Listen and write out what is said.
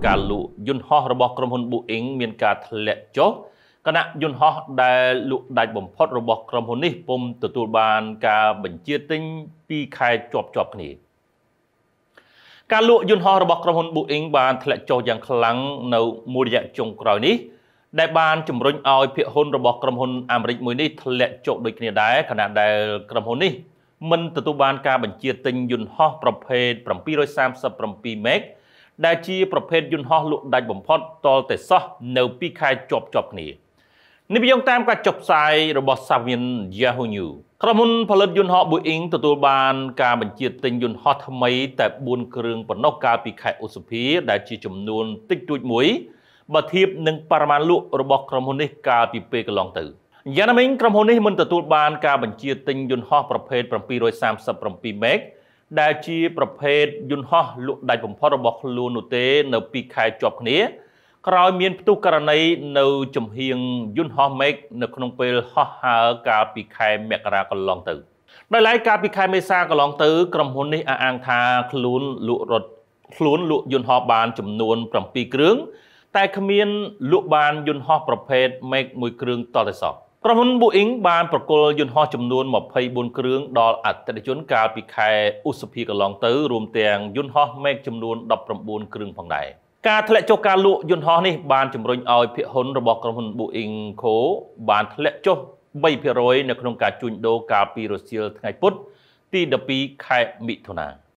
ការលក់យន្តហោះរបស់ក្រុមហ៊ុន Boeing មានការធ្លាក់ចុះគណៈយន្តហោះដែលលក់ដាច់បំផុតរបស់ក្រុមហ៊ុននេះពុំទទួលបានការបញ្ជាទិញពីខែជាប់គ្នាការលក់យន្តហោះរបស់ក្រុមហ៊ុន Boeing បានធ្លាក់ចុះយ៉ាងខ្លាំងនៅមួយរយៈចុងក្រោយនេះដែលបានជំរុញឲ្យភាគហ៊ុនរបស់ក្រុមហ៊ុនអាមេរិកមួយនេះធ្លាក់ចុះដូចគ្នាដែរខណៈដែលក្រុមហ៊ុននេះមិនទទួលបានការបញ្ជាទិញយន្តហោះប្រភេទ737 ម៉ែកដែលជាប្រភេទយន្តហោះលក់ដាច់បំផុតតលតែសោះនៅពីខែជាប់គ្នានេះវាយោងតាមការចុះផ្សាយរបស់សាវៀន Yahoo News ក្រុមហ៊ុនផលិតយន្តហោះ Boeing ទទួលបានការបញ្ជាទិញយន្តហោះថ្មីតែ4គ្រឿងប៉ុណ្ណោះកាលពីខែឧសភាដែលជាចំនួនតិចតួចមួយបើធៀបនឹងបរិមាណលក់របស់ក្រុមហ៊ុននេះកាលពីពេលកន្លងទៅយ៉ាងណាមិញក្រុមហ៊ុននេះមិនទទួលបានការបញ្ជាទិញយន្តហោះប្រភេទ737 ម៉ែកដែលជាប្រភេទយន្តហោះលក់ដាច់បំផុតរបស់ខ្លួននោះទេនៅពីខែជាប់គ្នាក្រោយមានផ្ទុះករណីនៅចំហៀងយន្តហោះម៉ែកនៅក្នុងពេលហោះហើរកាលពីខែមករាកន្លងទៅដោយឡែកកាលពីខែមេសាកន្លងទៅក្រុមហ៊ុននេះអះអាងថាខ្លួនលក់យន្តហោះបានចំនួន7គ្រឿងតែគ្មានលក់បានយន្តហោះប្រភេទម៉ែក1គ្រឿងតតែសោះក្រុមហ៊ុន Boeing បានប្រគល់យន្តហោះចំនួន24គ្រឿងដល់អតិថិជនកាលពីខែឧសភាកន្លងទៅរួមទាំងយន្តហោះម៉ែកចំនួន19គ្រឿងផងដែរការធ្លាក់ចុះការលក់យន្តហោះនេះបានជំរុញឲ្យភាគហ៊ុនរបស់ក្រុមហ៊ុន Boeing Co បានធ្លាក់ចុះ 3% នៅក្នុងការជួញដូរកាលពីរសៀលថ្ងៃពុធទី12ខែមិថុនា